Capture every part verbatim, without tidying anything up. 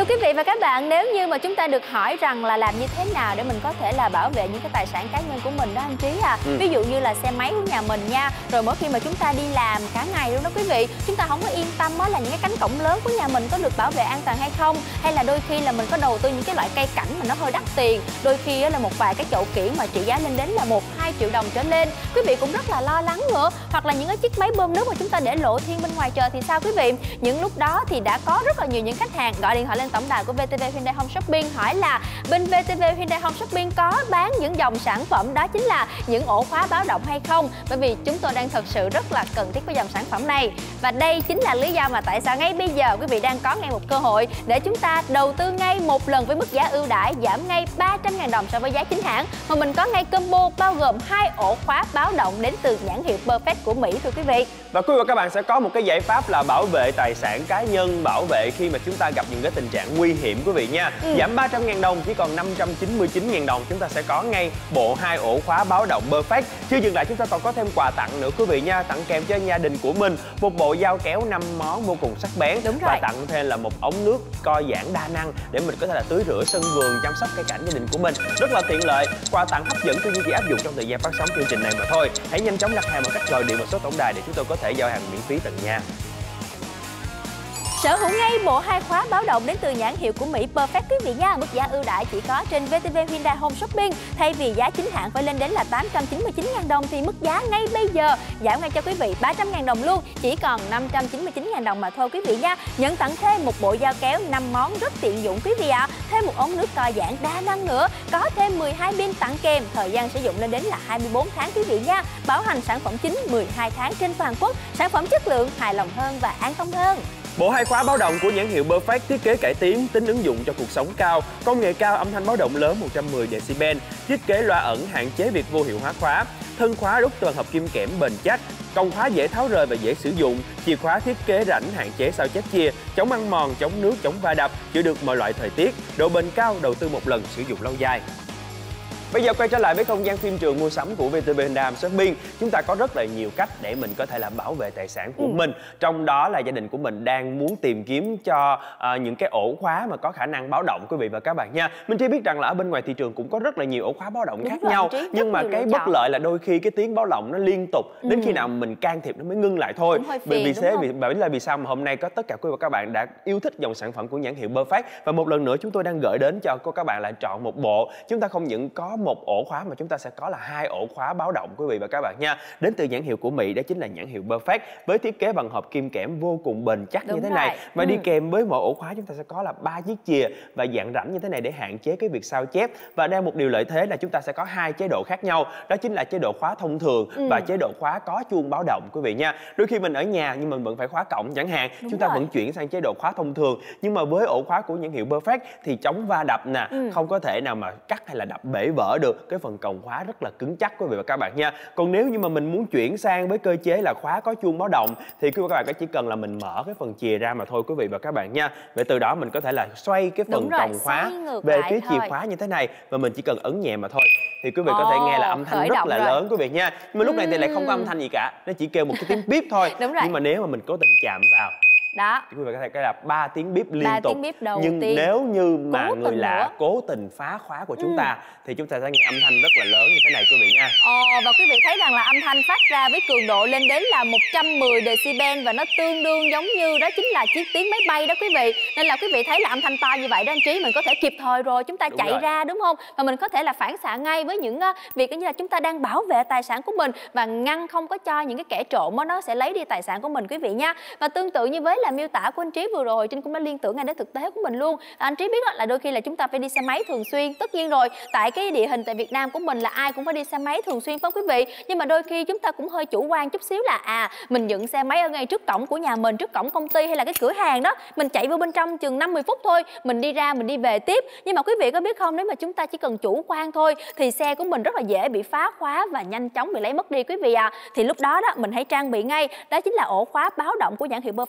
Thưa quý vị và các bạn, nếu như mà chúng ta được hỏi rằng là làm như thế nào để mình có thể là bảo vệ những cái tài sản cá nhân của mình đó anh Trí à. Ừ. Ví dụ như là xe máy của nhà mình nha. Rồi mỗi khi mà chúng ta đi làm cả ngày luôn đó quý vị, chúng ta không có yên tâm á là những cái cánh cổng lớn của nhà mình có được bảo vệ an toàn hay không. Hay là đôi khi là mình có đầu tư những cái loại cây cảnh mà nó hơi đắt tiền. Đôi khi á là một vài cái chậu kiển mà trị giá lên đến là một hai triệu đồng trở lên. Quý vị cũng rất là lo lắng nữa. Hoặc là những cái chiếc máy bơm nước mà chúng ta để lộ thiên bên ngoài trời thì sao quý vị? Những lúc đó thì đã có rất là nhiều những khách hàng gọi điện thoại lên tổng đài của vê tê vê Hyundai Home Shopping hỏi là bên vê tê vê Hyundai Home Shopping có bán những dòng sản phẩm đó chính là những ổ khóa báo động hay không, bởi vì chúng tôi đang thật sự rất là cần thiết với dòng sản phẩm này. Và đây chính là lý do mà tại sao ngay bây giờ quý vị đang có ngay một cơ hội để chúng ta đầu tư ngay một lần với mức giá ưu đãi giảm ngay ba trăm ngàn đồng so với giá chính hãng, mà mình có ngay combo bao gồm hai ổ khóa báo động đến từ nhãn hiệu Perfect của Mỹ thưa quý vị. Và quý vị và các bạn sẽ có một cái giải pháp là bảo vệ tài sản cá nhân, bảo vệ khi mà chúng ta gặp những cái tình trạng nguy hiểm quý vị nha. Ừ. Giảm ba trăm ngàn đồng chỉ còn năm trăm chín mươi chín ngàn đồng, chúng ta sẽ có ngay bộ hai ổ khóa báo động Perfect. Chưa dừng lại, chúng ta còn có thêm quà tặng nữa quý vị nha, tặng kèm cho gia đình của mình một bộ dao kéo năm món vô cùng sắc bén. Đúng rồi. Và tặng thêm là một ống nước co giãn đa năng để mình có thể là tưới rửa sân vườn, chăm sóc cây cảnh gia đình của mình. Rất là tiện lợi, quà tặng hấp dẫn, tuy nhiên chỉ áp dụng trong thời gian phát sóng chương trình này mà thôi. Hãy nhanh chóng đặt hàng bằng cách gọi điện vào số tổng đài để chúng tôi có thể giao hàng miễn phí tận nhà. Sở hữu ngay bộ hai khóa báo động đến từ nhãn hiệu của Mỹ Perfect quý vị nha. Mức giá ưu đãi chỉ có trên vê tê vê Hyundai Home Shopping. Thay vì giá chính hãng phải lên đến là tám trăm chín mươi chín ngàn đồng thì mức giá ngay bây giờ giảm ngay cho quý vị ba trăm ngàn đồng luôn, chỉ còn năm trăm chín mươi chín ngàn đồng mà thôi quý vị nha. Nhận tặng thêm một bộ dao kéo năm món rất tiện dụng quý vị ạ. À. Thêm một ống nước co giãn đa năng nữa, có thêm mười hai pin tặng kèm, thời gian sử dụng lên đến là hai mươi bốn tháng quý vị nha. Bảo hành sản phẩm chính mười hai tháng trên toàn quốc, sản phẩm chất lượng, hài lòng hơn và an tâm hơn. Bộ hai khóa báo động của nhãn hiệu Perfect thiết kế cải tiến, tính ứng dụng cho cuộc sống cao, công nghệ cao, âm thanh báo động lớn một trăm mười decibel, thiết kế loa ẩn hạn chế việc vô hiệu hóa khóa, thân khóa đúc toàn hợp kim kẽm bền chắc, còng khóa dễ tháo rời và dễ sử dụng, chìa khóa thiết kế rãnh hạn chế sao chép chia, chống ăn mòn, chống nước, chống va đập, chịu được mọi loại thời tiết, độ bền cao, đầu tư một lần, sử dụng lâu dài. Bây giờ quay trở lại với không gian phim trường mua sắm của vê tê vê Hyundai Home Shopping, chúng ta có rất là nhiều cách để mình có thể là bảo vệ tài sản của ừ. mình. Trong đó là gia đình của mình đang muốn tìm kiếm cho uh, những cái ổ khóa mà có khả năng báo động quý vị và các bạn nha. Mình chỉ biết rằng là ở bên ngoài thị trường cũng có rất là nhiều ổ khóa báo động Đúng khác rồi, nhau, trí, nhưng mà cái bất lợi là đôi khi cái tiếng báo động nó liên tục ừ. đến khi nào mình can thiệp nó mới ngưng lại thôi. Bởi vì thế vì bởi là vì sao mà hôm nay có tất cả quý vị và các bạn đã yêu thích dòng sản phẩm của nhãn hiệu Perfect, và một lần nữa chúng tôi đang gửi đến cho các bạn là chọn một bộ. Chúng ta không những có một ổ khóa mà chúng ta sẽ có là hai ổ khóa báo động quý vị và các bạn nha, đến từ nhãn hiệu của Mỹ, đó chính là nhãn hiệu Perfect, với thiết kế bằng hộp kim kẽm vô cùng bền chắc Đúng như thế rồi. này, và ừ. đi kèm với mỗi ổ khóa chúng ta sẽ có là ba chiếc chìa và dạng rãnh như thế này để hạn chế cái việc sao chép. Và đang một điều lợi thế là chúng ta sẽ có hai chế độ khác nhau, đó chính là chế độ khóa thông thường ừ. và chế độ khóa có chuông báo động quý vị nha. Đôi khi mình ở nhà nhưng mình vẫn phải khóa cổng chẳng hạn, Đúng chúng ta rồi. vẫn chuyển sang chế độ khóa thông thường, nhưng mà với ổ khóa của nhãn hiệu Perfect thì chống va đập nè, ừ. không có thể nào mà cắt hay là đập bể vỡ được, cái phần còng khóa rất là cứng chắc quý vị và các bạn nha. Còn nếu như mà mình muốn chuyển sang với cơ chế là khóa có chuông báo động thì quý vị và các bạn chỉ cần là mình mở cái phần chìa ra mà thôi quý vị và các bạn nha. Vậy từ đó mình có thể là xoay cái phần rồi, còng khóa về phía thôi. chìa khóa như thế này, và mình chỉ cần ấn nhẹ mà thôi thì quý vị oh, có thể nghe là âm thanh rất là rồi. lớn quý vị nha. Nhưng mà lúc này thì lại không có âm thanh gì cả, nó chỉ kêu một cái tiếng bíp thôi. Nhưng mà nếu mà mình cố tình chạm vào đó quý vị có thể cái là ba tiếng bíp liên ba tục. Tiếng bíp đầu Nhưng tiên. nếu như mà cố người lạ nữa. cố tình phá khóa của chúng ừ. ta thì chúng ta sẽ nghe âm thanh rất là lớn như thế này quý vị nha. Ồ, và quý vị thấy rằng là âm thanh phát ra với cường độ lên đến là một trăm mười decibel, và nó tương đương giống như đó chính là chiếc tiếng máy bay đó quý vị. Nên là quý vị thấy là âm thanh to như vậy đó anh Trí, mình có thể kịp thời rồi chúng ta đúng chạy rồi. ra đúng không? Và mình có thể là phản xạ ngay với những uh, việc như là chúng ta đang bảo vệ tài sản của mình và ngăn không có cho những cái kẻ trộm đó, nó sẽ lấy đi tài sản của mình quý vị nha. Và tương tự như với là miêu tả của anh Trí vừa rồi, Trinh cũng đã liên tưởng ngay đến thực tế của mình luôn. Anh Trí biết là đôi khi là chúng ta phải đi xe máy thường xuyên, tất nhiên rồi, tại cái địa hình tại Việt Nam của mình là ai cũng phải đi xe máy thường xuyên phải không quý vị? Nhưng mà đôi khi chúng ta cũng hơi chủ quan chút xíu là à mình dựng xe máy ở ngay trước cổng của nhà mình, trước cổng công ty hay là cái cửa hàng đó, mình chạy vô bên trong chừng năm mười phút thôi, mình đi ra mình đi về tiếp. Nhưng mà quý vị có biết không, nếu mà chúng ta chỉ cần chủ quan thôi thì xe của mình rất là dễ bị phá khóa và nhanh chóng bị lấy mất đi quý vị à. Thì lúc đó đó mình hãy trang bị ngay, đó chính là ổ khóa báo động của nhãn hiệu Perfect ở ngay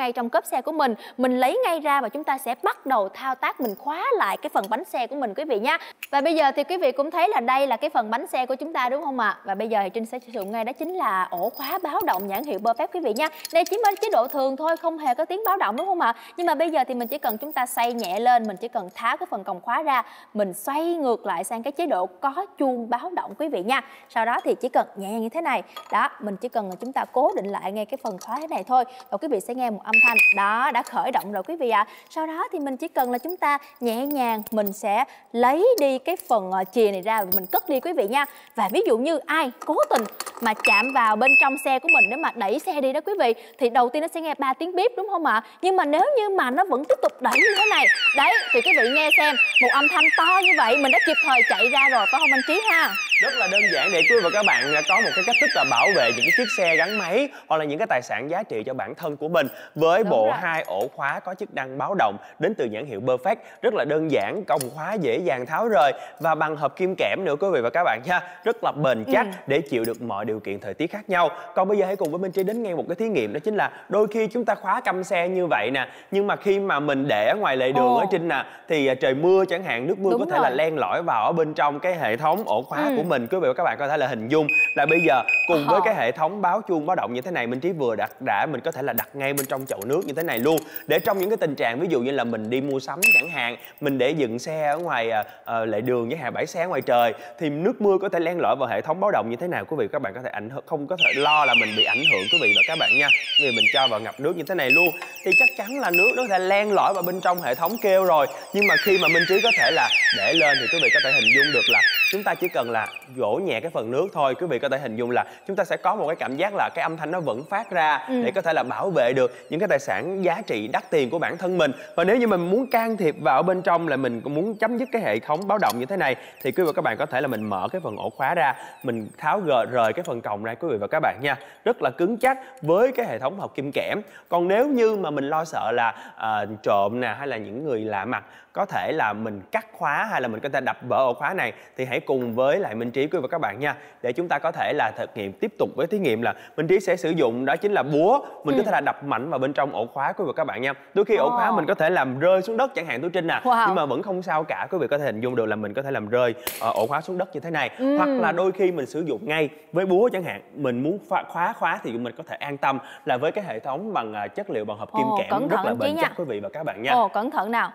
ngay trong cốp xe của mình. Mình lấy ngay ra và chúng ta sẽ bắt đầu thao tác, mình khóa lại cái phần bánh xe của mình quý vị nha. Và bây giờ thì quý vị cũng thấy là đây là cái phần bánh xe của chúng ta đúng không ạ? Và bây giờ thì Trinh sẽ sử dụng ngay đó chính là ổ khóa báo động nhãn hiệu Perfect quý vị nha. Đây chỉ mới chế độ thường thôi, không hề có tiếng báo động đúng không ạ? Nhưng mà bây giờ thì mình chỉ cần chúng ta xoay nhẹ lên, mình chỉ cần tháo cái phần còng khóa ra, mình xoay ngược lại sang cái chế độ có chuông báo động quý vị nha. Sau đó thì chỉ cần nhẹ như thế này. Đó, mình chỉ cần là chúng ta cố định lại ngay cái phần khóa thế này thôi. Và quý vị sẽ nghe một âm thanh. Đó, đã khởi động rồi quý vị ạ. À. Sau đó thì mình chỉ cần là chúng ta nhẹ nhàng mình sẽ lấy đi cái phần chìa này ra và mình cất đi quý vị nha. Và ví dụ như ai cố tình mà chạm vào bên trong xe của mình để mà đẩy xe đi đó quý vị, thì đầu tiên nó sẽ nghe ba tiếng bíp đúng không ạ? À? Nhưng mà nếu như mà nó vẫn tiếp tục đẩy như thế này, đấy thì quý vị nghe xem, một âm thanh to như vậy mình đã kịp thời chạy ra rồi phải không anh Trí ha? Rất là đơn giản để quý vị và các bạn có một cái cách thức là bảo vệ những cái chiếc xe gắn máy hoặc là những cái tài sản giá trị cho bản thân của mình với Đúng bộ rồi. hai ổ khóa có chức năng báo động đến từ nhãn hiệu Perfect. Rất là đơn giản, còng khóa dễ dàng tháo rời và bằng hợp kim kẽm nữa quý vị và các bạn nha. Rất là bền chắc ừ. để chịu được mọi điều kiện thời tiết khác nhau. Còn bây giờ hãy cùng với Minh Trí đến nghe một cái thí nghiệm, đó chính là đôi khi chúng ta khóa câm xe như vậy nè, nhưng mà khi mà mình để ở ngoài lề đường Ồ. ở Trinh nè, thì trời mưa chẳng hạn, nước mưa Đúng có thể rồi. là len lỏi vào ở bên trong cái hệ thống ổ khóa ừ. của mình. Quý vị và các bạn có thể là hình dung là bây giờ cùng với cái hệ thống báo chuông báo động như thế này, Minh Trí vừa đặt đã mình có thể là đặt ngay bên trong chậu nước như thế này luôn, để trong những cái tình trạng ví dụ như là mình đi mua sắm chẳng hạn, mình để dừng xe ở ngoài uh, lề đường với hàng bãi xe ngoài trời, thì nước mưa có thể len lỏi vào hệ thống báo động như thế nào, quý vị các bạn có thể ảnh hưởng, không có thể lo là mình bị ảnh hưởng quý vị và các bạn nha. Vì mình cho vào ngập nước như thế này luôn thì chắc chắn là nước nó có thể len lỏi vào bên trong hệ thống kêu rồi. Nhưng mà khi mà Minh Trí có thể là để lên thì quý vị có thể hình dung được là chúng ta chỉ cần là vỗ nhẹ cái phần nước thôi, quý vị có thể hình dung là chúng ta sẽ có một cái cảm giác là cái âm thanh nó vẫn phát ra ừ. để có thể là bảo vệ được những cái tài sản giá trị đắt tiền của bản thân mình. Và nếu như mình muốn can thiệp vào bên trong là mình cũng muốn chấm dứt cái hệ thống báo động như thế này, thì quý vị và các bạn có thể là mình mở cái phần ổ khóa ra, mình tháo gờ rời cái phần còng ra quý vị và các bạn nha. Rất là cứng chắc với cái hệ thống hợp kim kẽm. Còn nếu như mà mình lo sợ là uh, trộm nè, hay là những người lạ mặt có thể là mình cắt khóa hay là mình có thể đập vỡ ổ khóa này, thì hãy cùng với lại Minh Trí quý vị và các bạn nha, để chúng ta có thể là thực nghiệm tiếp tục với thí nghiệm là Minh Trí sẽ sử dụng đó chính là búa, mình ừ. có thể là đập mạnh vào bên trong ổ khóa quý vị và các bạn nha. Đôi khi ổ khóa mình có thể làm rơi xuống đất chẳng hạn Tú Trinh nè, wow. nhưng mà vẫn không sao cả, quý vị có thể hình dung được là mình có thể làm rơi uh, ổ khóa xuống đất như thế này. ừ. Hoặc là đôi khi mình sử dụng ngay với búa chẳng hạn, mình muốn phá, khóa khóa thì mình có thể an tâm là với cái hệ thống bằng uh, chất liệu bằng hợp kim Ồ, kẽm rất là bền chắc quý vị và các bạn nha. Ồ, cẩn thận nào.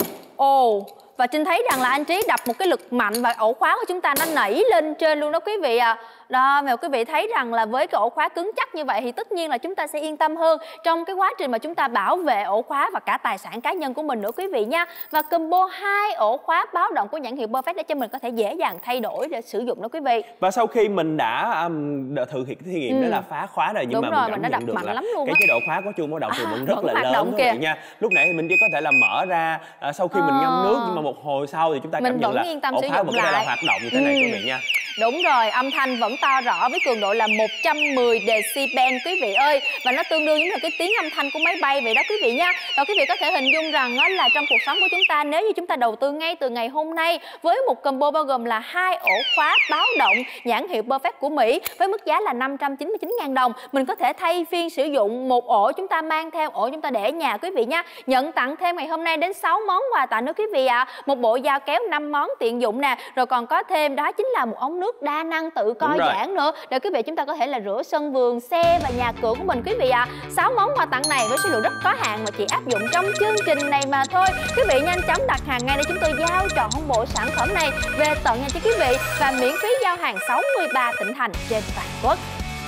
Ồ, và Trinh thấy rằng là anh Trí đập một cái lực mạnh và ổ khóa của chúng ta nó nảy lên trên luôn đó quý vị à. Đó, mà quý vị thấy rằng là với cái ổ khóa cứng chắc như vậy thì tất nhiên là chúng ta sẽ yên tâm hơn trong cái quá trình mà chúng ta bảo vệ ổ khóa và cả tài sản cá nhân của mình nữa quý vị nha. Và combo hai ổ khóa báo động của nhãn hiệu Perfect để cho mình có thể dễ dàng thay đổi để sử dụng đó quý vị. Và sau khi mình đã um, thực hiện thí nghiệm ừ. đó là phá khóa rồi, nhưng Đúng mà rồi, mình cảm nhận được là lắm luôn cái á. chế độ khóa có chuông báo động thì à, vẫn rất vẫn là lớn quý vị nha. Lúc nãy thì mình chỉ có thể là mở ra uh, sau khi à. mình ngâm nước, nhưng mà một hồi sau thì chúng ta cảm mình nhận là ổ khóa vẫn có thể là hoạt động như thế này ừ. quý vị nha. Đúng rồi, âm thanh vẫn to rõ với cường độ là một trăm mười decibel quý vị ơi. Và nó tương đương giống như cái tiếng âm thanh của máy bay vậy đó quý vị nha. Và quý vị có thể hình dung rằng là trong cuộc sống của chúng ta, nếu như chúng ta đầu tư ngay từ ngày hôm nay với một combo bao gồm là hai ổ khóa báo động nhãn hiệu Perfect của Mỹ với mức giá là năm trăm chín mươi chín nghìn đồng, mình có thể thay phiên sử dụng một ổ chúng ta mang theo, ổ chúng ta để ở nhà quý vị nha. Nhận tặng thêm ngày hôm nay đến sáu món quà tặng nữa quý vị ạ. À. Một bộ dao kéo năm món tiện dụng nè, rồi còn có thêm đó chính là một ống nước đa năng tự co giãn nữa, để quý vị chúng ta có thể là rửa sân vườn, xe và nhà cửa của mình quý vị ạ. À. sáu món quà tặng này với số lượng rất có hạn mà chỉ áp dụng trong chương trình này mà thôi. Quý vị nhanh chóng đặt hàng ngay để chúng tôi giao trọn bộ sản phẩm này về tận nhà cho quý vị và miễn phí giao hàng sáu mươi ba tỉnh thành trên toàn quốc.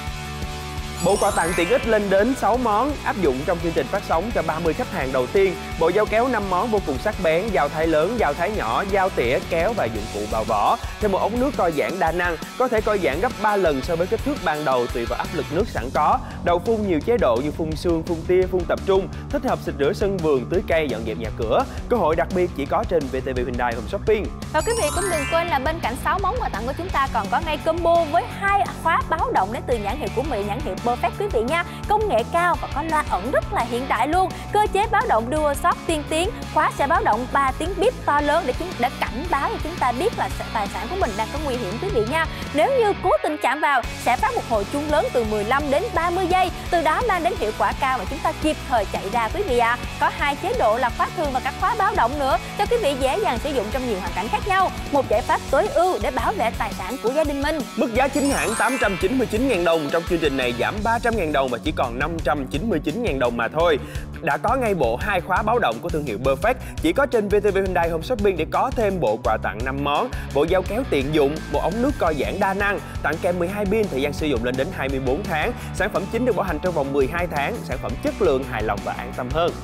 Bộ quà tặng tiện ích lên đến sáu món áp dụng trong chương trình phát sóng cho ba mươi khách hàng đầu tiên. Bộ dao kéo năm món vô cùng sắc bén, dao thái lớn, dao thái nhỏ, dao tỉa, kéo và dụng cụ bào vỏ. Thêm một ống nước co giãn đa năng, có thể co giãn gấp ba lần so với kích thước ban đầu tùy vào áp lực nước sẵn có. Đầu phun nhiều chế độ như phun sương, phun tia, phun tập trung, thích hợp xịt rửa sân vườn, tưới cây, dọn dẹp nhà cửa. Cơ hội đặc biệt chỉ có trên vê tê vê Hyundai Home Shopping. Và quý vị cũng đừng quên là bên cạnh sáu món quà tặng của chúng ta còn có ngay combo với hai khóa báo động đến từ nhãn hiệu của Mỹ, nhãn hiệu Perfect quý vị nha. Công nghệ cao và có loa ẩn rất là hiện đại luôn. Cơ chế báo động Dual Shock tiên tiến, khóa sẽ báo động ba tiếng bíp to lớn để chúng để cảnh báo cho chúng ta biết là tài sản của mình đang có nguy hiểm quý vị nha. Nếu như cố tình chạm vào sẽ phát một hồi chuông lớn từ mười lăm đến ba mươi giây, từ đó mang đến hiệu quả cao và chúng ta kịp thời chạy ra quý vị ạ. À. Có hai chế độ là khóa thường và các khóa báo động nữa cho quý vị dễ dàng sử dụng trong nhiều hoàn cảnh khác nhau. Một giải pháp tối ưu để bảo vệ tài sản của gia đình mình. Mức giá chính hãng tám trăm chín mươi chín nghìn đồng, trong chương trình này giảm ba trăm nghìn đồng và chỉ còn năm trăm chín mươi chín nghìn đồng mà thôi. Đã có ngay bộ hai khóa báo động của thương hiệu Perfect chỉ có trên vê tê vê Hyundai Home Shopping để có thêm bộ quà tặng năm món, bộ dao kéo tiện dụng, một ống nước co giãn đa năng, tặng kèm mười hai pin, thời gian sử dụng lên đến hai mươi bốn tháng. Sản phẩm chính được bảo hành trong vòng mười hai tháng, sản phẩm chất lượng, hài lòng và an tâm hơn.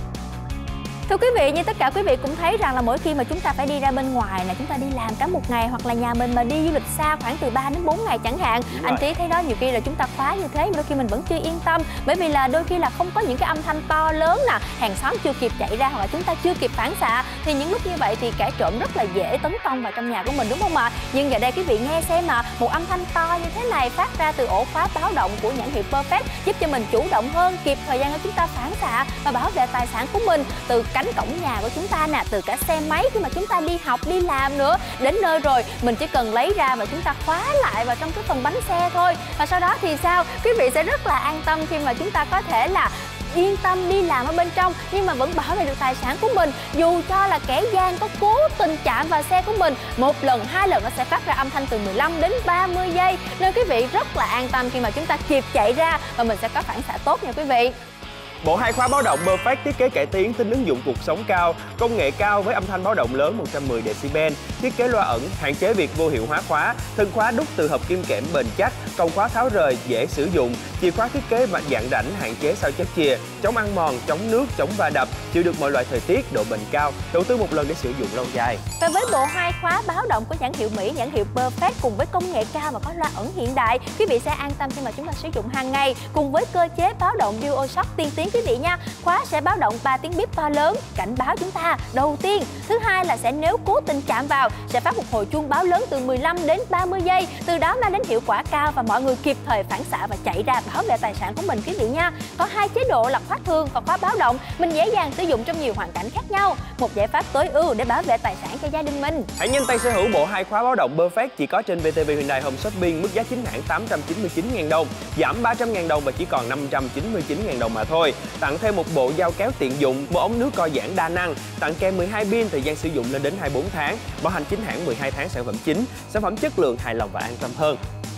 Thưa quý vị, như tất cả quý vị cũng thấy rằng là mỗi khi mà chúng ta phải đi ra bên ngoài là chúng ta đi làm cả một ngày, hoặc là nhà mình mà đi du lịch xa khoảng từ ba đến bốn ngày chẳng hạn. Anh Trí thấy đó, nhiều khi là chúng ta khóa như thế mà đôi khi mình vẫn chưa yên tâm, bởi vì là đôi khi là không có những cái âm thanh to lớn nè, hàng xóm chưa kịp chạy ra hoặc là chúng ta chưa kịp phản xạ, thì những lúc như vậy thì kẻ trộm rất là dễ tấn công vào trong nhà của mình, đúng không ạ? Nhưng giờ đây quý vị nghe xem mà một âm thanh to như thế này phát ra từ ổ khóa báo động của nhãn hiệu Perfect giúp cho mình chủ động hơn, kịp thời gian để chúng ta phản xạ và bảo vệ tài sản của mình từ cánh cổng nhà của chúng ta nè, từ cả xe máy khi mà chúng ta đi học đi làm nữa. Đến nơi rồi mình chỉ cần lấy ra và chúng ta khóa lại vào trong cái phần bánh xe thôi, và sau đó thì sao, quý vị sẽ rất là an tâm khi mà chúng ta có thể là yên tâm đi làm ở bên trong nhưng mà vẫn bảo vệ được tài sản của mình. Dù cho là kẻ gian có cố tình chạm vào xe của mình một lần, hai lần, nó sẽ phát ra âm thanh từ mười lăm đến ba mươi giây, nên quý vị rất là an tâm khi mà chúng ta kịp chạy ra và mình sẽ có phản xạ tốt nha quý vị. Bộ hai khóa báo động Perfect thiết kế cải tiến, tính ứng dụng cuộc sống cao, công nghệ cao với âm thanh báo động lớn một trăm mười decibel, thiết kế loa ẩn, hạn chế việc vô hiệu hóa khóa, thân khóa đúc từ hợp kim kẽm bền chắc, còng khóa tháo rời, dễ sử dụng, chìa khóa thiết kế dạng rãnh, hạn chế sao chép chìa, chống ăn mòn, chống nước, chống va đập, chịu được mọi loại thời tiết, độ bền cao, đầu tư một lần để sử dụng lâu dài. Và với bộ hai khóa báo động của nhãn hiệu Mỹ, nhãn hiệu Perfect cùng với công nghệ cao và có loa ẩn hiện đại, quý vị sẽ an tâm khi mà chúng ta sử dụng hàng ngày, cùng với cơ chế báo động Dual Shock tiên tiến quý vị nha. Khóa sẽ báo động ba tiếng bíp to lớn cảnh báo chúng ta đầu tiên. Thứ hai là sẽ nếu cố tình chạm vào sẽ phát một hồi chuông báo lớn từ mười lăm đến ba mươi giây, từ đó mang đến hiệu quả cao và mọi người kịp thời phản xạ và chạy ra bảo vệ tài sản của mình quý vị nha. Có hai chế độ là khóa thường và khóa báo động, mình dễ dàng sử dụng trong nhiều hoàn cảnh khác nhau. Một giải pháp tối ưu để bảo vệ tài sản cho gia đình mình. Hãy nhanh tay sở hữu bộ hai khóa báo động Perfect chỉ có trên vê tê vê Hyundai Home Shopping, mức giá chính hãng tám trăm chín mươi chín nghìn đồng, giảm ba trăm nghìn đồng và chỉ còn năm trăm chín mươi chín nghìn đồng mà thôi. Tặng thêm một bộ dao kéo tiện dụng, một ống nước co giãn đa năng, tặng kèm mười hai pin, thời gian sử dụng lên đến hai mươi bốn tháng, bảo hành chính hãng mười hai tháng, sản phẩm chính, sản phẩm chất lượng, hài lòng và an tâm hơn.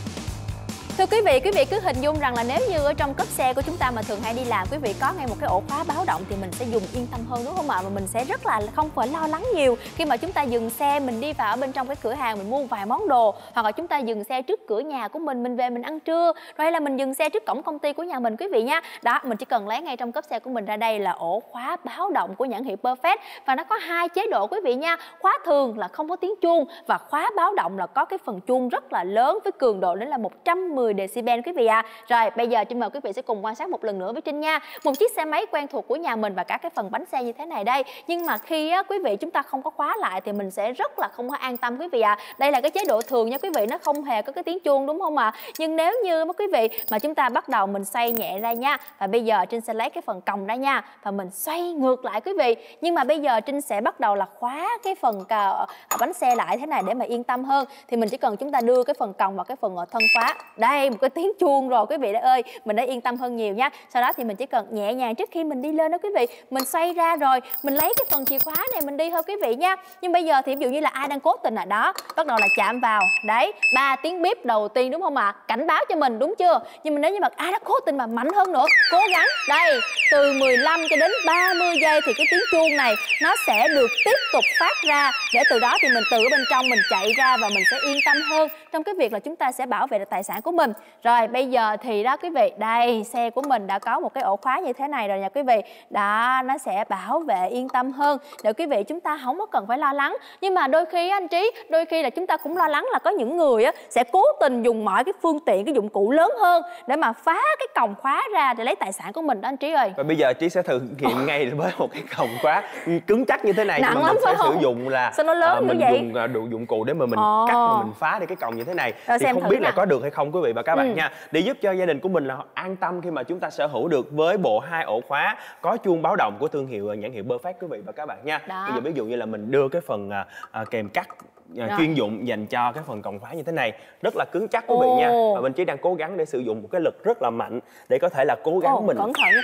Thưa quý vị, quý vị cứ hình dung rằng là nếu như ở trong cốp xe của chúng ta mà thường hay đi làm, quý vị có ngay một cái ổ khóa báo động thì mình sẽ dùng yên tâm hơn, đúng không ạ? Và mình sẽ rất là không phải lo lắng nhiều khi mà chúng ta dừng xe, mình đi vào ở bên trong cái cửa hàng mình mua vài món đồ, hoặc là chúng ta dừng xe trước cửa nhà của mình, mình về mình ăn trưa, rồi hay là mình dừng xe trước cổng công ty của nhà mình quý vị nha. Đó, mình chỉ cần lấy ngay trong cốp xe của mình ra đây là ổ khóa báo động của nhãn hiệu Perfect, và nó có hai chế độ quý vị nha. Khóa thường là không có tiếng chuông và khóa báo động là có cái phần chuông rất là lớn với cường độ đến là một trăm mười decibel quý vị ạ. À. Rồi bây giờ Trinh mời quý vị sẽ cùng quan sát một lần nữa với Trinh nha. Một chiếc xe máy quen thuộc của nhà mình và cả cái phần bánh xe như thế này đây. Nhưng mà khi á, quý vị chúng ta không có khóa lại thì mình sẽ rất là không có an tâm quý vị ạ. À. Đây là cái chế độ thường nha quý vị, nó không hề có cái tiếng chuông đúng không ạ? À? Nhưng nếu như quý vị mà chúng ta bắt đầu mình xoay nhẹ ra nha. Và bây giờ Trinh sẽ lấy cái phần còng ra nha và mình xoay ngược lại quý vị. Nhưng mà bây giờ Trinh sẽ bắt đầu là khóa cái phần bánh xe lại thế này để mà yên tâm hơn. Thì mình chỉ cần chúng ta đưa cái phần còng vào cái phần thân khóa. Đây, một cái tiếng chuông rồi quý vị đã ơi, mình đã yên tâm hơn nhiều nha. Sau đó thì mình chỉ cần nhẹ nhàng trước khi mình đi lên đó quý vị, mình xoay ra rồi mình lấy cái phần chìa khóa này mình đi thôi quý vị nha. Nhưng bây giờ thì ví dụ như là ai đang cố tình ở đó, bắt đầu là chạm vào, đấy, ba tiếng bíp đầu tiên đúng không ạ? À? Cảnh báo cho mình đúng chưa? Nhưng mà nếu như mà ai đó cố tình mà mạnh hơn nữa, cố gắng, đây, từ mười lăm cho đến ba mươi giây thì cái tiếng chuông này nó sẽ được tiếp tục phát ra, để từ đó thì mình từ ở bên trong mình chạy ra và mình sẽ yên tâm hơn trong cái việc là chúng ta sẽ bảo vệ được tài sản của mình. Rồi bây giờ thì đó quý vị, đây xe của mình đã có một cái ổ khóa như thế này rồi nha quý vị. Đó, nó sẽ bảo vệ yên tâm hơn để quý vị chúng ta không có cần phải lo lắng. Nhưng mà đôi khi anh Trí, đôi khi là chúng ta cũng lo lắng là có những người á, sẽ cố tình dùng mọi cái phương tiện, cái dụng cụ lớn hơn để mà phá cái còng khóa ra để lấy tài sản của mình đó anh Trí ơi. Và bây giờ Trí sẽ thực hiện ngay với một cái còng khóa cứng chắc như thế này. Nặng nhưng mà lắm mình sẽ phải sử không? dụng là Sao nó lớn uh, như mình vậy? dùng uh, đủ dụng cụ để mà mình Ồ. cắt và mình phá đi cái còng như thế này. Rồi, thì không thử biết nè. là có được hay không quý vị và các bạn ừ. nha. Để giúp cho gia đình của mình là an tâm khi mà chúng ta sở hữu được với bộ hai ổ khóa có chuông báo động của thương hiệu nhãn hiệu Perfect quý vị và các bạn nha. Đó. Bây giờ ví dụ như là mình đưa cái phần uh, uh, kèm cắt uh, chuyên dụng dành cho cái phần còng khóa như thế này, rất là cứng chắc quý vị nha. Và mình chỉ đang cố gắng để sử dụng một cái lực rất là mạnh để có thể là cố gắng Ồ, mình cẩn thận.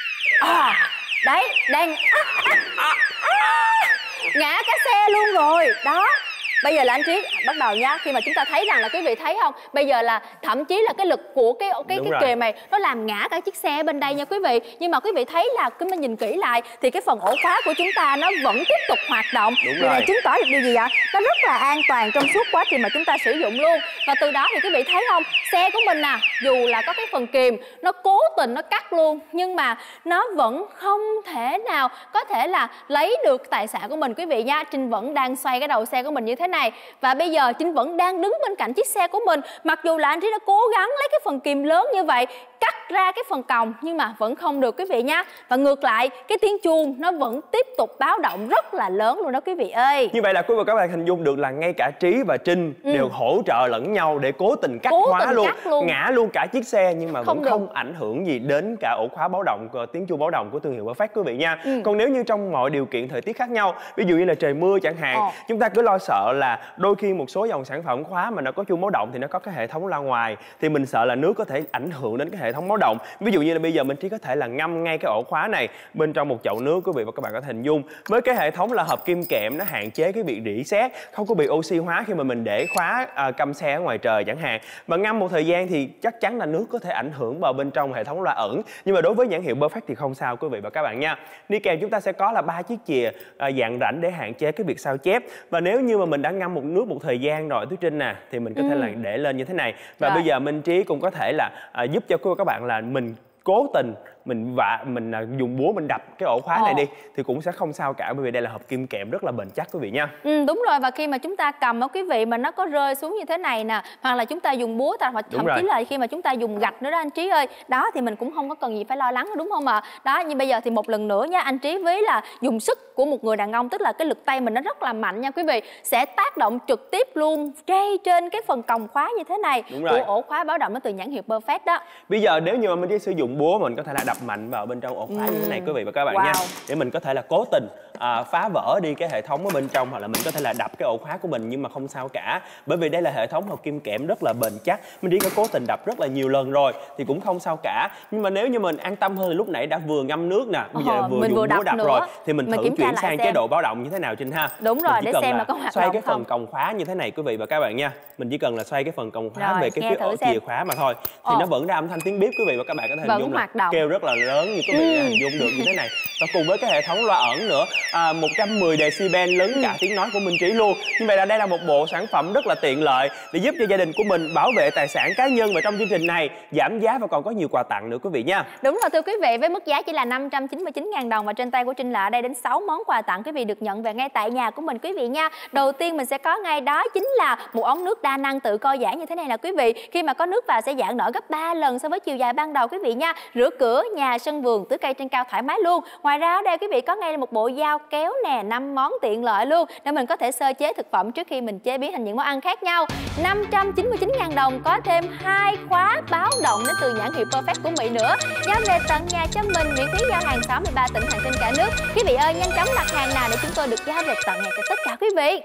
À, đấy, đang à, à, à, à, ngã cả xe luôn rồi. Đó. Bây giờ là anh Trí bắt đầu nha. Khi mà chúng ta thấy rằng là quý vị thấy không, bây giờ là thậm chí là cái lực của cái cái Đúng cái rồi. kềm này nó làm ngã cả chiếc xe bên đây nha quý vị. Nhưng mà quý vị thấy là cứ mình nhìn kỹ lại thì cái phần ổ khóa của chúng ta nó vẫn tiếp tục hoạt động. Đúng Điều rồi. này chứng tỏ được điều gì ạ? Nó rất là an toàn trong suốt quá trình mà chúng ta sử dụng luôn. Và từ đó thì quý vị thấy không, xe của mình nè, dù là có cái phần kìm nó cố tình nó cắt luôn, nhưng mà nó vẫn không thể nào có thể là lấy được tài sản của mình quý vị nha. Trinh vẫn đang xoay cái đầu xe của mình như thế này. Và bây giờ Trinh vẫn đang đứng bên cạnh chiếc xe của mình. Mặc dù là anh Trí đã cố gắng lấy cái phần kìm lớn như vậy, cắt ra cái phần còng, nhưng mà vẫn không được quý vị nha. Và ngược lại, cái tiếng chuông nó vẫn tiếp tục báo động rất là lớn luôn đó quý vị ơi. Như vậy là quý vị và các bạn hình dung được là ngay cả Trí và Trinh ừ. đều hỗ trợ lẫn nhau để cố tình cắt cố khóa tình luôn, cắt luôn, ngã luôn cả chiếc xe, nhưng mà không vẫn được. không ảnh hưởng gì đến cả ổ khóa báo động, tiếng chuông báo động của thương hiệu Perfect quý vị nha. ừ. Còn nếu như trong mọi điều kiện thời tiết khác nhau, ví dụ như là trời mưa chẳng hạn, Ồ. chúng ta cứ lo sợ là đôi khi một số dòng sản phẩm khóa mà nó có chuông báo động thì nó có cái hệ thống loa ngoài, thì mình sợ là nước có thể ảnh hưởng đến cái hệ thống báo động. Ví dụ như là bây giờ mình chỉ có thể là ngâm ngay cái ổ khóa này bên trong một chậu nước, quý vị và các bạn có thể hình dung với cái hệ thống là hợp kim kẽm, nó hạn chế cái việc rỉ sét, không có bị oxy hóa khi mà mình để khóa à, cắm xe ở ngoài trời chẳng hạn. Mà ngâm một thời gian thì chắc chắn là nước có thể ảnh hưởng vào bên trong hệ thống loa ẩn, nhưng mà đối với nhãn hiệu Perfect thì không sao quý vị và các bạn nha. Đi kèm chúng ta sẽ có là ba chiếc chìa à, dạng rãnh để hạn chế cái việc sao chép. Và nếu như mà mình đã ngâm một nước một thời gian rồi Thúy Trinh nè, thì mình có ừ. thể là để lên như thế này. Và rồi. bây giờ Minh Trí cũng có thể là à, giúp cho quý vị và các bạn là mình cố tình mình vạ mình uh, dùng búa mình đập cái ổ khóa Ồ. này đi thì cũng sẽ không sao cả, bởi vì đây là hợp kim kẽm rất là bền chắc quý vị nha. Ừ, đúng rồi. Và khi mà chúng ta cầm á quý vị mà nó có rơi xuống như thế này nè, hoặc là chúng ta dùng búa ta, hoặc thậm chí là khi mà chúng ta dùng gạch nữa đó anh Trí ơi, đó thì mình cũng không có cần gì phải lo lắng đúng không ạ? À? Đó, nhưng bây giờ thì một lần nữa nha anh Trí, với là dùng sức của một người đàn ông, tức là cái lực tay mình nó rất là mạnh nha quý vị, sẽ tác động trực tiếp luôn ngay trên cái phần còng khóa như thế này của ổ khóa báo động nó từ nhãn hiệu Perfect đó. Bây giờ nếu như mà mình chỉ sử dụng búa, mình có thể là đập mạnh vào bên trong ổ khóa ừ. như thế này quý vị và các bạn wow. nha, để mình có thể là cố tình à, phá vỡ đi cái hệ thống ở bên trong, hoặc là mình có thể là đập cái ổ khóa của mình, nhưng mà không sao cả, bởi vì đây là hệ thống hợp kim kẽm rất là bền chắc. Mình chỉ có cố tình đập rất là nhiều lần rồi thì cũng không sao cả. Nhưng mà nếu như mình an tâm hơn thì lúc nãy đã vừa ngâm nước nè, bây giờ ờ, vừa mình dùng vừa búa đập, đập nữa. rồi thì mình, mình thử chuyển sang xem. chế độ báo động như thế nào Trinh ha. Đúng rồi, để xem là có hoạt xoay động cái phần không? còng khóa như thế này quý vị và các bạn nha. Mình chỉ cần là xoay cái phần còng khóa rồi, về cái phía ổ chìa khóa mà thôi thì Ồ. nó vẫn ra âm thanh tiếng bíp quý vị và các bạn có thể hình dung là kêu rất là lớn như quý vị ừ. hình dung được như thế này. Và cùng với cái hệ thống loa ẩn nữa à, một trăm mười decibel lớn ừ. cả tiếng nói của Minh Trí luôn. Như vậy là đây là một bộ sản phẩm rất là tiện lợi để giúp cho gia đình của mình bảo vệ tài sản cá nhân, và trong chương trình này giảm giá và còn có nhiều quà tặng nữa quý vị nha. Đúng rồi thưa quý vị, với mức giá chỉ là năm trăm chín mươi chín nghìn đồng, và trên tay của Trinh là ở đây đến sáu món quà tặng quý vị được nhận về ngay tại nhà của mình quý vị nha. Đầu tiên mình sẽ có ngay đó chính là một ống nước đa năng tự co giãn như thế này nè quý vị. Khi mà có nước vào sẽ giãn nở gấp ba lần so với chiều dài ban đầu quý vị nha. Rửa cửa, nhà, sân vườn, tưới cây trên cao thoải mái luôn. Ngoài ra ở đây quý vị có ngay một bộ dao kéo nè, năm món tiện lợi luôn để mình có thể sơ chế thực phẩm trước khi mình chế biến thành những món ăn khác nhau. năm trăm chín mươi chín nghìn đồng có thêm hai khóa báo động đến từ nhãn hiệu Perfect của Mỹ nữa. Giao về tận nhà cho mình, miễn phí giao hàng sáu mươi ba tỉnh thành trên cả nước. Quý vị ơi, nhanh chóng đặt hàng nào để chúng tôi được giao về tận nhà cho tất cả quý vị.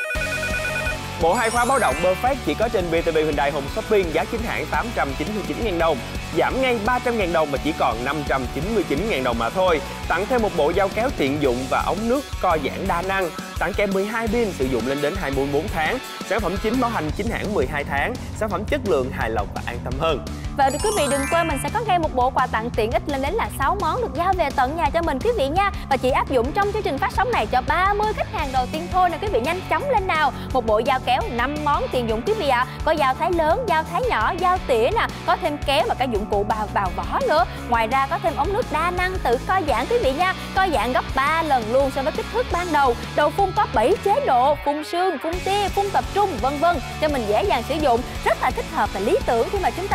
Bộ hai khóa báo động Perfect chỉ có trên vê tê vê Hyundai Home Shopping, giá chính hãng tám trăm chín mươi chín nghìn đồng, giảm ngay ba trăm nghìn đồng mà chỉ còn năm trăm chín mươi chín nghìn đồng mà thôi. Tặng thêm một bộ dao kéo tiện dụng và ống nước co giãn đa năng, tặng kèm mười hai pin sử dụng lên đến hai mươi bốn tháng. Sản phẩm chính bảo hành chính hãng mười hai tháng, sản phẩm chất lượng hài lòng và an tâm hơn. Và quý vị đừng quên mình sẽ có ngay một bộ quà tặng tiện ích lên đến là sáu món được giao về tận nhà cho mình quý vị nha. Và chỉ áp dụng trong chương trình phát sóng này cho ba mươi khách hàng đầu tiên thôi nè quý vị, nhanh chóng lên nào. Một bộ dao kéo năm món tiện dụng quý vị ạ. À. Có dao thái lớn, dao thái nhỏ, dao tỉa nè, có thêm kéo và cả dụng cụ bào bào vỏ nữa. Ngoài ra có thêm ống nước đa năng tự co giãn quý vị nha. Co giãn gấp ba lần luôn so với kích thước ban đầu. Đầu phun có bảy chế độ, phun sương, phun tia, phun tập trung vân vân cho mình dễ dàng sử dụng, rất là thích hợp và lý tưởng khi mà chúng ta xịt rửa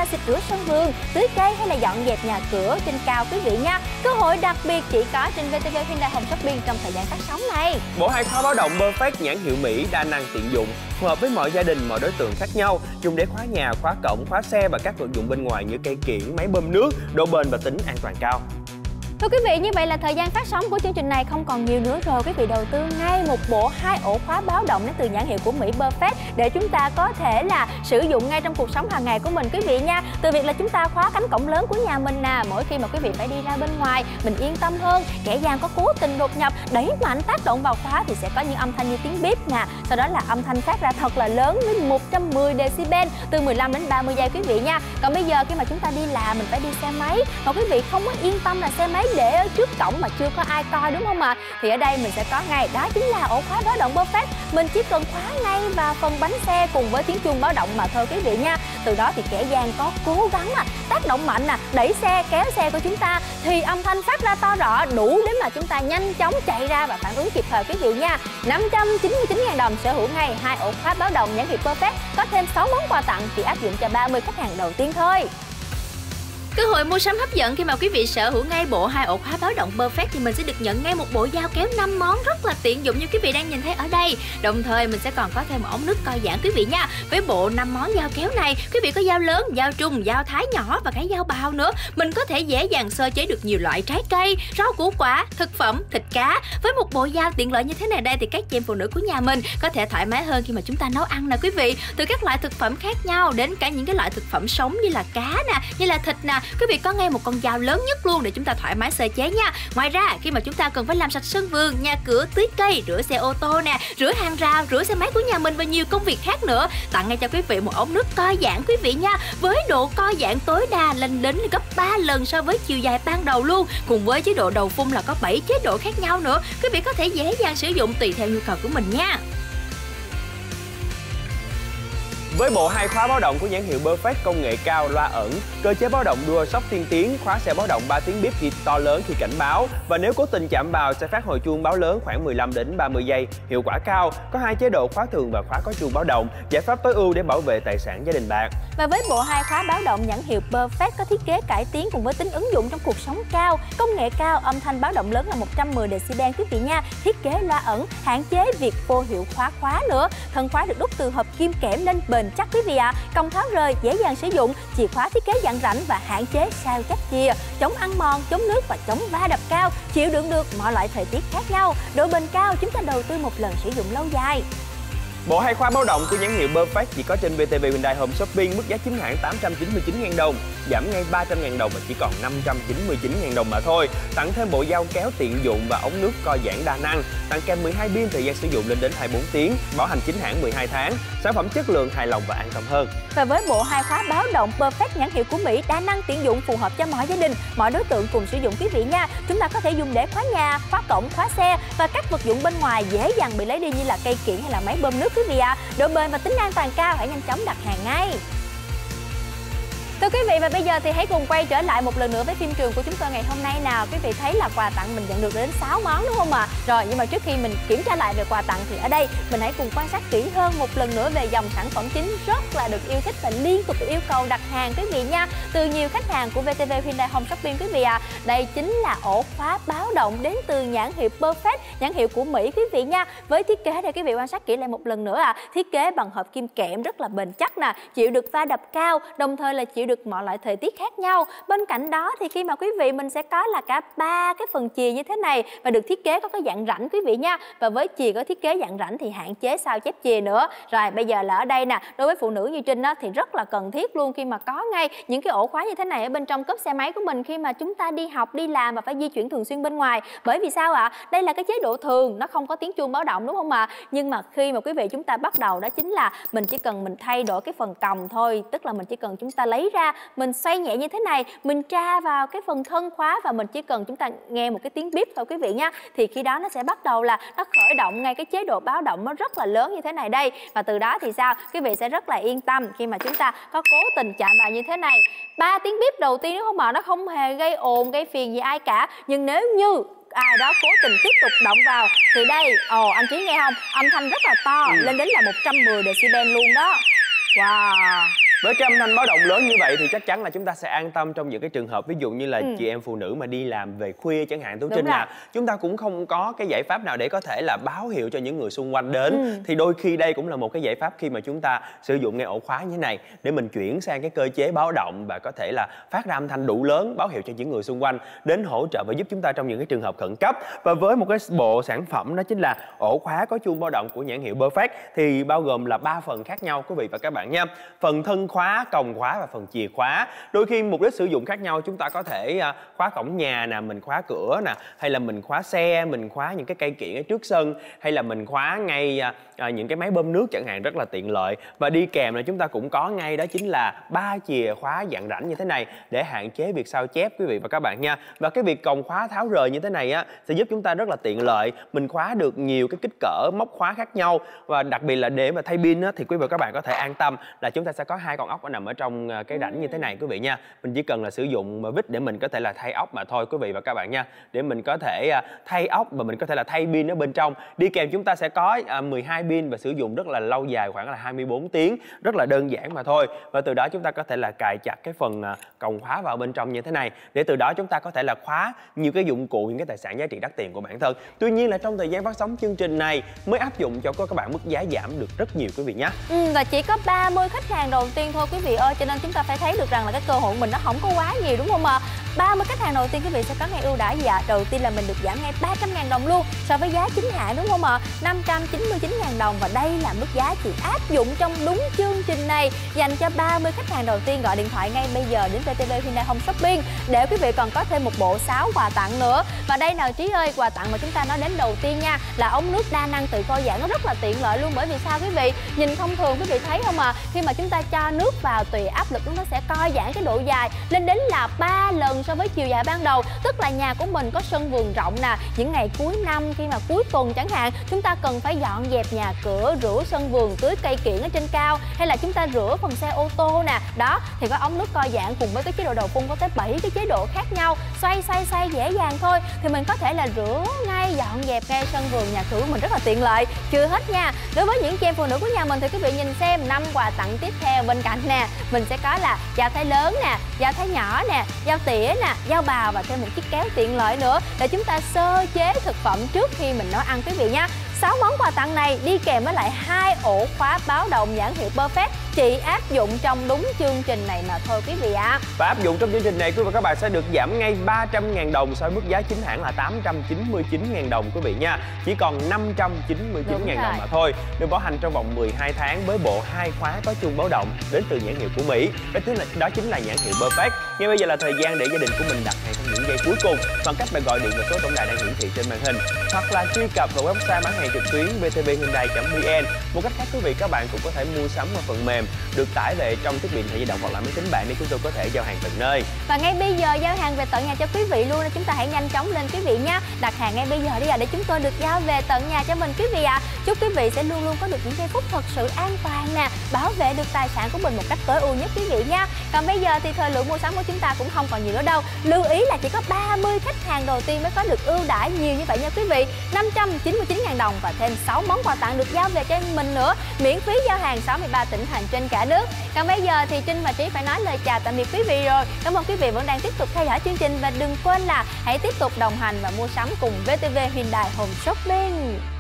sân vườn, tưới cây hay là dọn dẹp nhà cửa trên cao quý vị nha. Cơ hội đặc biệt chỉ có trên vê tê vê Hyundai Home Shopping trong thời gian phát sóng này. Bộ hai khóa báo động Perfect nhãn hiệu Mỹ đa năng tiện dụng, phù hợp với mọi gia đình, mọi đối tượng khác nhau, dùng để khóa nhà, khóa cổng, khóa xe và các vật dụng bên ngoài như cây kiểng, máy bơm nước, độ bền và tính an toàn cao. Thưa quý vị, như vậy là thời gian phát sóng của chương trình này không còn nhiều nữa rồi. Quý vị đầu tư ngay một bộ hai ổ khóa báo động đến từ nhãn hiệu của Mỹ Perfect để chúng ta có thể là sử dụng ngay trong cuộc sống hàng ngày của mình quý vị nha. Từ việc là chúng ta khóa cánh cổng lớn của nhà mình nè, mỗi khi mà quý vị phải đi ra bên ngoài mình yên tâm hơn. Kẻ gian có cố tình đột nhập đẩy mạnh tác động vào khóa thì sẽ có những âm thanh như tiếng bíp nè, sau đó là âm thanh phát ra thật là lớn đến một trăm mười decibel từ mười lăm đến ba mươi giây quý vị nha. Còn bây giờ khi mà chúng ta đi làm mình phải đi xe máy mà quý vị không có yên tâm là xe máy để ở trước cổng mà chưa có ai coi đúng không ạ? À? Thì ở đây mình sẽ có ngay, đó chính là ổ khóa báo động Perfect. Mình chỉ cần khóa ngay vào phần bánh xe cùng với tiếng chuông báo động mà thôi quý vị nha. Từ đó thì kẻ gian có cố gắng à, tác động mạnh à, đẩy xe, kéo xe của chúng ta thì âm thanh phát ra to rõ đủ để mà chúng ta nhanh chóng chạy ra và phản ứng kịp thời quý vị nha. năm trăm chín mươi chín nghìn đồng sở hữu ngay hai ổ khóa báo động nhãn hiệu Perfect, có thêm sáu món quà tặng chỉ áp dụng cho ba mươi khách hàng đầu tiên thôi. Cơ hội mua sắm hấp dẫn khi mà quý vị sở hữu ngay bộ hai ổ khóa báo động Perfect thì mình sẽ được nhận ngay một bộ dao kéo năm món rất là tiện dụng như quý vị đang nhìn thấy ở đây. Đồng thời mình sẽ còn có thêm một ống nước co giãn quý vị nha. Với bộ năm món dao kéo này, quý vị có dao lớn, dao trung, dao thái nhỏ và cái dao bào nữa. Mình có thể dễ dàng sơ chế được nhiều loại trái cây, rau củ quả, thực phẩm, thịt cá. Với một bộ dao tiện lợi như thế này đây thì các chị em phụ nữ của nhà mình có thể thoải mái hơn khi mà chúng ta nấu ăn nè quý vị. Từ các loại thực phẩm khác nhau đến cả những cái loại thực phẩm sống như là cá nè, như là thịt nè. Quý vị có ngay một con dao lớn nhất luôn để chúng ta thoải mái sơ chế nha. Ngoài ra khi mà chúng ta cần phải làm sạch sân vườn, nhà cửa, tưới cây, rửa xe ô tô nè, rửa hàng rào, rửa xe máy của nhà mình và nhiều công việc khác nữa, tặng ngay cho quý vị một ống nước co giãn quý vị nha. Với độ co giãn tối đa lên đến gấp ba lần so với chiều dài ban đầu luôn. Cùng với chế độ đầu phun là có bảy chế độ khác nhau nữa. Quý vị có thể dễ dàng sử dụng tùy theo nhu cầu của mình nha. Với bộ hai khóa báo động của nhãn hiệu Perfect công nghệ cao, loa ẩn, cơ chế báo động DualShock tiên tiến, khóa sẽ báo động ba tiếng bíp khi to lớn khi cảnh báo và nếu cố tình chạm vào sẽ phát hồi chuông báo lớn khoảng mười lăm đến ba mươi giây, hiệu quả cao, có hai chế độ khóa thường và khóa có chuông báo động, giải pháp tối ưu để bảo vệ tài sản gia đình bạn. Và với bộ hai khóa báo động nhãn hiệu Perfect có thiết kế cải tiến cùng với tính ứng dụng trong cuộc sống cao, công nghệ cao, âm thanh báo động lớn là một trăm mười decibel quý vị nha, thiết kế loa ẩn, hạn chế việc vô hiệu khóa khóa nữa, thân khóa được đúc từ hợp kim kẽm nên bền chắc quý vị ạ, à. Công tháo rời, dễ dàng sử dụng, chìa khóa thiết kế dặn rãnh và hạn chế sao chắp chìa, chống ăn mòn, chống nước và chống va đập cao, chịu đựng được mọi loại thời tiết khác nhau, độ bền cao, chúng ta đầu tư một lần sử dụng lâu dài. Bộ hai khóa báo động của nhãn hiệu Perfect chỉ có trên vê tê vê Hyundai Home Shopping, mức giá chính hãng tám trăm chín mươi chín nghìn đồng, giảm ngay ba trăm nghìn đồng và chỉ còn năm trăm chín mươi chín nghìn đồng mà thôi. Tặng thêm bộ dao kéo tiện dụng và ống nước co giãn đa năng, tặng kèm mười hai pin thời gian sử dụng lên đến hai mươi bốn tiếng, bảo hành chính hãng mười hai tháng, sản phẩm chất lượng hài lòng và an tâm hơn. Và với bộ hai khóa báo động Perfect nhãn hiệu của Mỹ đa năng tiện dụng phù hợp cho mọi gia đình, mọi đối tượng cùng sử dụng quý vị nha. Chúng ta có thể dùng để khóa nhà, khóa cổng, khóa xe và các vật dụng bên ngoài dễ dàng bị lấy đi như là cây kiểng hay là máy bơm nước quý vị ạ. À. Độ bền và tính an toàn cao, hãy nhanh chóng đặt hàng ngay. Thưa quý vị, và bây giờ thì hãy cùng quay trở lại một lần nữa với phim trường của chúng tôi ngày hôm nay nào. Quý vị thấy là quà tặng mình nhận được đến sáu món đúng không ạ? À? Rồi, nhưng mà trước khi mình kiểm tra lại về quà tặng thì ở đây mình hãy cùng quan sát kỹ hơn một lần nữa về dòng sản phẩm chính rất là được yêu thích và liên tục được yêu cầu đặt hàng quý vị nha. Từ nhiều khách hàng của vê tê vê Hyundai Home Shopping quý vị ạ. À. Đây chính là ổ khóa báo động đến từ nhãn hiệu Perfect, nhãn hiệu của Mỹ quý vị nha. Với thiết kế đây quý vị quan sát kỹ lại một lần nữa ạ. À. Thiết kế bằng hợp kim kẽm rất là bền chắc nè, chịu được va đập cao, đồng thời là chịu được mọi loại thời tiết khác nhau. Bên cạnh đó thì khi mà quý vị mình sẽ có là cả ba cái phần chìa như thế này và được thiết kế có cái dạng rãnh quý vị nha. Và với chìa có thiết kế dạng rãnh thì hạn chế sao chép chìa nữa. Rồi bây giờ là ở đây nè, đối với phụ nữ như Trinh á, thì rất là cần thiết luôn khi mà có ngay những cái ổ khóa như thế này ở bên trong cốp xe máy của mình khi mà chúng ta đi học, đi làm và phải di chuyển thường xuyên bên ngoài. Bởi vì sao ạ? À? Đây là cái chế độ thường, nó không có tiếng chuông báo động đúng không ạ? À? Nhưng mà khi mà quý vị chúng ta bắt đầu đó chính là mình chỉ cần mình thay đổi cái phần còng thôi, tức là mình chỉ cần chúng ta lấy ra, mình xoay nhẹ như thế này, mình tra vào cái phần thân khóa và mình chỉ cần chúng ta nghe một cái tiếng bíp thôi quý vị nha, thì khi đó nó sẽ bắt đầu là nó khởi động ngay cái chế độ báo động nó rất là lớn như thế này đây. Và từ đó thì sao? Quý vị sẽ rất là yên tâm khi mà chúng ta có cố tình chạm vào như thế này. Ba tiếng bíp đầu tiên nếu không mà nó không hề gây ồn, gây phiền gì ai cả, nhưng nếu như ai đó cố tình tiếp tục động vào thì đây, ồ anh Trí nghe không? Âm thanh rất là to, lên đến là một trăm mười decibel luôn đó. Wow. Với cái âm thanh báo động lớn như vậy thì chắc chắn là chúng ta sẽ an tâm trong những cái trường hợp ví dụ như là ừ. chị em phụ nữ mà đi làm về khuya chẳng hạn, Tú Trinh là chúng ta cũng không có cái giải pháp nào để có thể là báo hiệu cho những người xung quanh đến. Ừ. Thì đôi khi đây cũng là một cái giải pháp khi mà chúng ta sử dụng nghe ổ khóa như thế này để mình chuyển sang cái cơ chế báo động và có thể là phát ra âm thanh đủ lớn báo hiệu cho những người xung quanh đến hỗ trợ và giúp chúng ta trong những cái trường hợp khẩn cấp. Và với một cái bộ sản phẩm đó chính là ổ khóa có chuông báo động của nhãn hiệu Perfect thì bao gồm là ba phần khác nhau quý vị và các bạn nha. Phần thân khóa, còng khóa và phần chìa khóa. Đôi khi mục đích sử dụng khác nhau, chúng ta có thể khóa cổng nhà nè, mình khóa cửa nè, hay là mình khóa xe, mình khóa những cái cây kiểng ở trước sân, hay là mình khóa ngay à, những cái máy bơm nước chẳng hạn, rất là tiện lợi. Và đi kèm là chúng ta cũng có ngay đó chính là ba chìa khóa dạng rãnh như thế này để hạn chế việc sao chép quý vị và các bạn nha. Và cái việc còng khóa tháo rời như thế này á sẽ giúp chúng ta rất là tiện lợi, mình khóa được nhiều cái kích cỡ móc khóa khác nhau. Và đặc biệt là để mà thay pin á, thì quý vị và các bạn có thể an tâm là chúng ta sẽ có hai con ốc nằm ở trong cái rãnh như thế này quý vị nha. Mình chỉ cần là sử dụng vít để mình có thể là thay ốc mà thôi quý vị và các bạn nha, để mình có thể thay ốc và mình có thể là thay pin ở bên trong. Đi kèm chúng ta sẽ có mười hai pin và sử dụng rất là lâu dài, khoảng là hai mươi bốn tiếng, rất là đơn giản mà thôi. Và từ đó chúng ta có thể là cài chặt cái phần còng khóa vào bên trong như thế này để từ đó chúng ta có thể là khóa nhiều cái dụng cụ, những cái tài sản giá trị đắt tiền của bản thân. Tuy nhiên là trong thời gian phát sóng chương trình này mới áp dụng cho các bạn mức giá giảm được rất nhiều quý vị nhé. Ừ, và chỉ có ba mươi khách hàng đầu tiên thôi quý vị ơi, cho nên chúng ta phải thấy được rằng là cái cơ hội của mình nó không có quá nhiều đúng không ạ? ba mươi khách hàng đầu tiên quý vị sẽ có ngay ưu đãi gì ạ? Đầu tiên là mình được giảm ngay ba trăm ngàn đồng luôn so với giá chính hãng đúng không ạ? năm trăm chín mươi chín ngàn đồng, và đây là mức giá chỉ áp dụng trong đúng chương trình này dành cho ba mươi khách hàng đầu tiên gọi điện thoại ngay bây giờ đến vê tê vê Hyundai Home Shopping để quý vị còn có thêm một bộ sáo quà tặng nữa. Và đây nào Trí ơi, quà tặng mà chúng ta nói đến đầu tiên nha là ống nước đa năng tự co giãn, nó rất là tiện lợi luôn. Bởi vì sao quý vị? Nhìn thông thường quý vị thấy không à, khi mà chúng ta cho nước vào tùy áp lực nó sẽ co giãn cái độ dài lên đến là ba lần so với chiều dài ban đầu. Tức là nhà của mình có sân vườn rộng nè, những ngày cuối năm khi mà cuối tuần chẳng hạn, chúng ta cần phải dọn dẹp nhà cửa, rửa sân vườn, tưới cây kiểng ở trên cao, hay là chúng ta rửa phần xe ô tô nè, đó thì có ống nước co giãn cùng với cái chế độ đầu phun có tới bảy cái chế độ khác nhau, xoay xoay xoay dễ dàng thôi thì mình có thể là rửa ngay, dọn dẹp ngay sân vườn nhà cửa của mình rất là tiện lợi. Chưa hết nha, đối với những chị em phụ nữ của nhà mình thì quý vị nhìn xem năm quà tặng tiếp theo bên cạnh nè, mình sẽ có là dao thái lớn nè, dao thái nhỏ nè, dao tỉa nè, dao bào và thêm một chiếc kéo tiện lợi nữa để chúng ta sơ chế thực phẩm trước khi mình nấu ăn quý vị nha. sáu món quà tặng này đi kèm với lại hai ổ khóa báo động nhãn hiệu Perfect chỉ áp dụng trong đúng chương trình này mà thôi quý vị ạ. À. Và áp dụng trong chương trình này quý vị và các bạn sẽ được giảm ngay ba trăm ngàn đồng so với mức giá chính hãng là tám trăm chín mươi chín ngàn đồng quý vị nha. Chỉ còn năm trăm chín mươi chín ngàn đồng mà thôi. Được bảo hành trong vòng mười hai tháng với bộ hai khóa có chuông báo động đến từ nhãn hiệu của Mỹ. Đó chính là đó chính là nhãn hiệu Perfect. Ngay bây giờ là thời gian để gia đình của mình đặt hàng trong những giây cuối cùng bằng cách bạn gọi điện vào số tổng đài đang hiển thị trên màn hình hoặc là truy cập vào website bán hàng trực tuyến vê tê vê hyundai chấm vn. Một cách khác quý vị các bạn cũng có thể mua sắm qua phần mềm được tải về trong thiết bị điện thoại di động hoặc là máy tính bảng để chúng tôi có thể giao hàng tận nơi. Và ngay bây giờ giao hàng về tận nhà cho quý vị luôn, nên chúng ta hãy nhanh chóng lên quý vị nhé. Đặt hàng ngay bây giờ đi à, để chúng tôi được giao về tận nhà cho mình quý vị ạ. À. Chúc quý vị sẽ luôn luôn có được những giây phút thật sự an toàn nè, bảo vệ được tài sản của mình một cách tối ưu nhất quý vị nha. Còn bây giờ thì thời lượng mua sắm của chúng ta cũng không còn nhiều nữa đâu. Lưu ý là chỉ có ba mươi khách hàng đầu tiên mới có được ưu đãi nhiều như vậy nha quý vị. năm trăm chín mươi chín ngàn đồng và thêm sáu món quà tặng được giao về cho mình nữa, miễn phí giao hàng sáu mươi ba tỉnh thành trên cả nước. Còn bây giờ thì Trinh và Trí phải nói lời chào tạm biệt quý vị rồi. Cảm ơn quý vị vẫn đang tiếp tục theo dõi chương trình và đừng quên là hãy tiếp tục đồng hành và mua sắm cùng vê tê vê Hyundai Home Shopping.